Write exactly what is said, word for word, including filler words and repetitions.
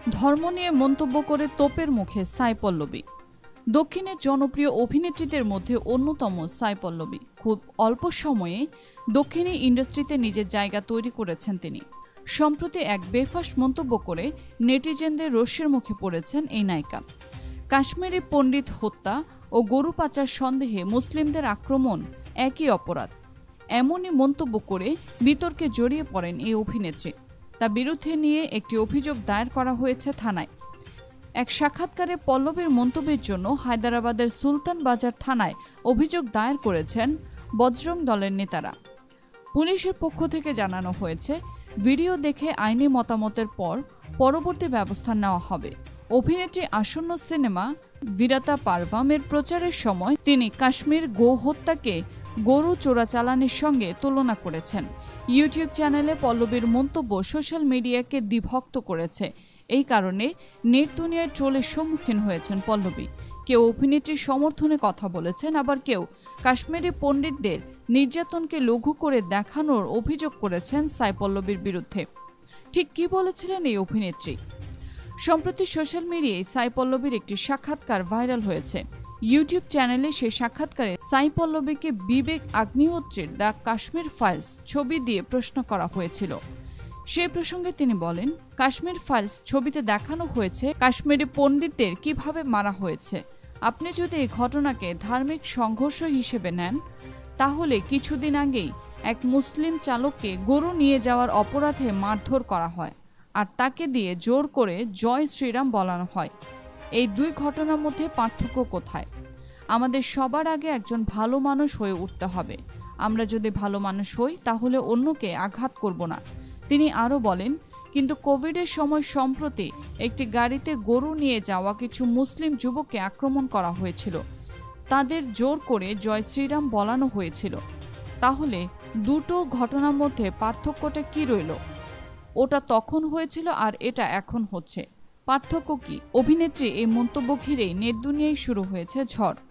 ধর্ম নিয়ে মন্তব্য করে তোপের মুখে সাই পল্লবী। দক্ষিণের জনপ্রিয় অভিনেত্রীদের মধ্যে অন্যতম সাই পল্লবী খুব অল্প সময়ে দক্ষিণী ইন্ডাস্ট্রিতে নিজের জায়গা তৈরি করেছেন তিনি। সম্প্রতি এক বেফাঁস মন্তব্য করে নেটিজেনদের রোষের মুখে পড়েছেন এই নায়িকা। কাশ্মীরি পণ্ডিত হত্যা ও গরু পাচার সন্দেহে মুসলিমদের আক্রমণ একই অপরাধ, এমনই মন্তব্য করে বিতর্কে জড়িয়ে পড়েন এই অভিনেত্রী। তার বিরুদ্ধে নিয়ে একটি অভিযোগ দায়ের করা হয়েছে থানায়। এক সাক্ষাৎকারে পল্লবীর মন্তব্যের জন্য হায়দরাবাদের সুলতান বাজার থানায় অভিযোগ দায়ের করেছেন বজরং দলের নেতারা। পুলিশের পক্ষ থেকে জানানো হয়েছে, ভিডিও দেখে আইনি মতামতের পর পরবর্তী ব্যবস্থা নেওয়া হবে। অভিনেত্রী আসন্ন সিনেমা বিরাতা পারভামের প্রচারের সময় তিনি কাশ্মীর গো হত্যাকে গরু চোরাচালানের সঙ্গে তুলনা করেছেন। ইউটিউব চ্যানেলে পল্লবীর মন্তব্য সোশ্যাল মিডিয়াকে দ্বিভক্ত করেছে। এই কারণে নেট দুনিয়ায় ট্রোলের সম্মুখীন হয়েছেন পল্লবী। কেউ অভিনেত্রীর সমর্থনে কথা বলেছেন, আবার কেউ কাশ্মীরি পণ্ডিতদের নির্যাতনকে লঘু করে দেখানোর অভিযোগ করেছেন সাই পল্লবীর বিরুদ্ধে। ঠিক কি বলেছিলেন এই অভিনেত্রী? সম্প্রতি সোশ্যাল মিডিয়ায় সাই পল্লবীর একটি সাক্ষাৎকার ভাইরাল হয়েছে। ইউটিউব চ্যানেলে সেই সাক্ষাৎকারে সাই পল্লবীকে বিবেক আগ্নিহোত্রীর দ্য কাশ্মীর ফাইলস ছবি দিয়ে প্রশ্ন করা হয়েছিল। সেই প্রসঙ্গে তিনি বলেন, কাশ্মীর ফাইলস ছবিতে দেখানো হয়েছে কাশ্মীরি পণ্ডিতদের কিভাবে মারা হয়েছে। আপনি যদি এই ঘটনাকে ধার্মিক সংঘর্ষ হিসেবে নেন, তাহলে কিছুদিন আগেই এক মুসলিম চালককে গরু নিয়ে যাওয়ার অপরাধে মারধর করা হয় আর তাকে দিয়ে জোর করে জয় শ্রীরাম বলানো হয়। এই দুই ঘটনার মধ্যে পার্থক্য কোথায়? আমাদের সবার আগে একজন ভালো মানুষ হয়ে উঠতে হবে। আমরা যদি ভালো মানুষ হই, তাহলে অন্যকে আঘাত করব না। তিনি আরও বলেন, কিন্তু কোভিডের সময় সম্প্রতি একটি গাড়িতে গরু নিয়ে যাওয়া কিছু মুসলিম যুবককে আক্রমণ করা হয়েছিল। তাদের জোর করে জয় শ্রীরাম বলানো হয়েছিল। তাহলে দুটো ঘটনার মধ্যে পার্থক্যটা কি রইল? ওটা তখন হয়েছিল আর এটা এখন হচ্ছে, পার্থক্য কি? অভিনেত্রী এই মন্তব্য ঘিরেই নেট দুনিয়ায় শুরু হয়েছে ঝড়।